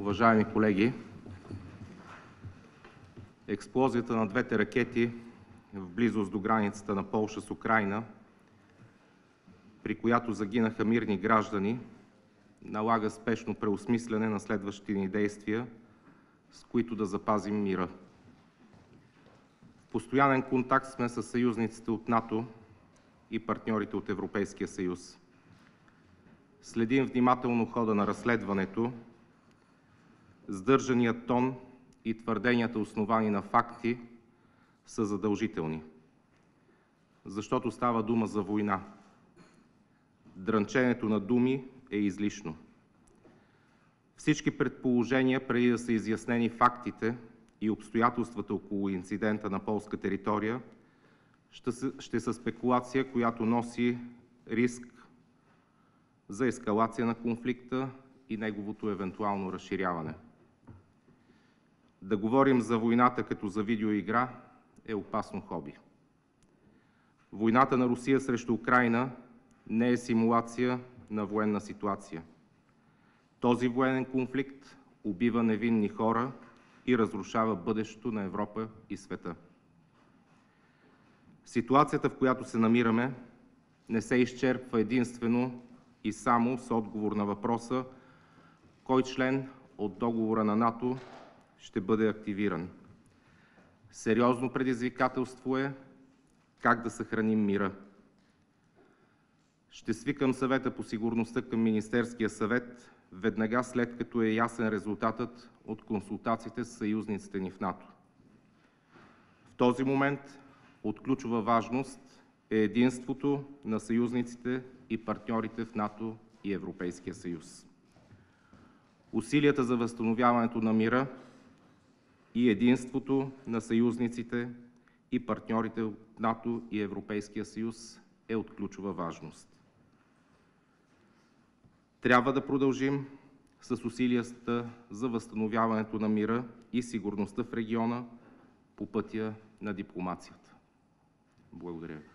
Уважаеми колеги, експлозията на двете ракети в близост до границата на Полша с Украйна, при която загинаха мирни граждани, налага спешно преосмисляне на следващите ни действия, с които да запазим мира. В постоянен контакт сме с съюзниците от НАТО и партньорите от Европейския съюз. Следим внимателно хода на разследването. Сдържаният тон и твърденията, основани на факти, са задължителни, защото става дума за война. Дрънченето на думи е излишно. Всички предположения, преди да са изяснени фактите и обстоятелствата около инцидента на полска територия, ще са спекулация, която носи риск за ескалация на конфликта и неговото евентуално разширяване. Да говорим за войната като за видеоигра е опасно хоби. Войната на Русия срещу Украйна не е симулация на военна ситуация. Този военен конфликт убива невинни хора и разрушава бъдещето на Европа и света. Ситуацията, в която се намираме, не се изчерпва единствено и само с отговор на въпроса кой член от договора на НАТО ще бъде активиран. Сериозно предизвикателство е как да съхраним мира. Ще свикам съвета по сигурността към Министерския съвет веднага след като е ясен резултатът от консултациите с съюзниците ни в НАТО. В този момент от ключова важност е единството на съюзниците и партньорите в НАТО и Европейския съюз. Усилията за възстановяването на мира и единството на съюзниците и партньорите от НАТО и Европейския съюз е от ключова важност. Трябва да продължим с усилията за възстановяването на мира и сигурността в региона по пътя на дипломацията. Благодаря.